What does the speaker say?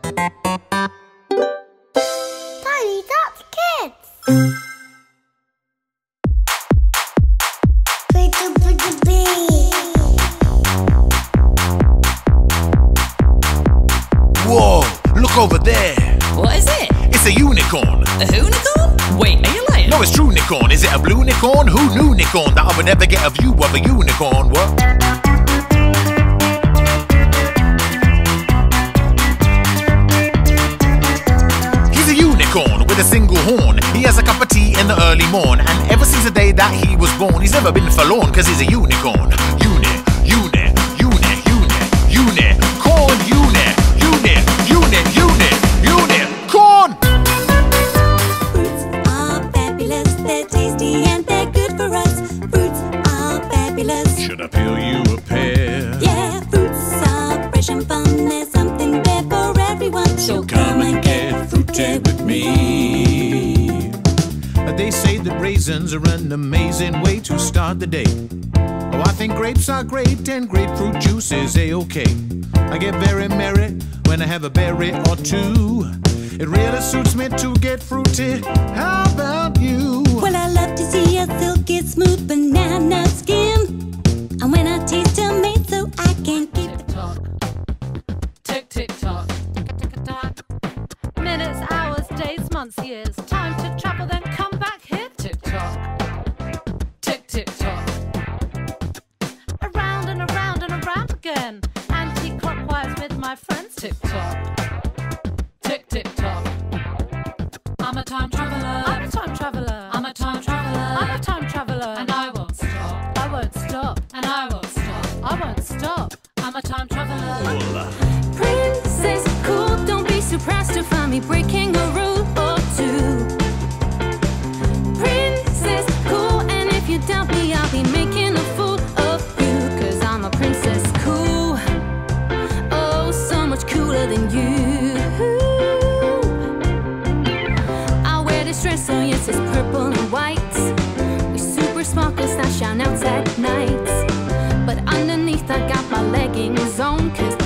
TinyTotzKidz. Whoa, look over there. What is it? It's a unicorn. A who-nicorn? Wait, are you lying? No, it's true unicorn. Is it a blue unicorn? Who knew unicorn that I would ever get a view of a unicorn? What? He's a unicorn with a single horn. He has a cup of tea in the early morn, and ever since the day that he was born, he's never been forlorn, cause he's a unicorn. Unicorn. Fruits are fabulous, they're tasty and they're good for us. Fruits are fabulous. Should I peel you a pear? Yeah, fruits are fresh and fun, there's something there for everyone. So come and get fruity with me. They say that raisins are an amazing way to start the day. Oh, I think grapes are great and grapefruit juice is a-okay. I get very merry when I have a berry or two. It really suits me to get fruity. How about you? Well, I love to see a silky smooth banana skin, and when I taste tomato, I can't keep it. Tick, tick, tock. Minutes, hours, days, months, years. Time to travel, then come back here. Tick tock. Tick, tick, tock. Around and around and around again. Anti-clockwise with my friends. Tick tock. Tick, tick, tock. I'm a time traveller. I'm a time traveller. I'm a time traveller. I'm a time traveller. And I won't stop. I won't stop. And I won't stop. I won't stop. I'm a time traveller. Princess cool, don't be surprised to find me breaking a rule or two. Princess cool, and if you doubt me, I'll be making a fool of you. Cause I'm a princess cool, oh, so much cooler than you. I wear this dress, oh yes, it's purple and white. We super sparkle, style shine out at night. But underneath I got my leggings on, cause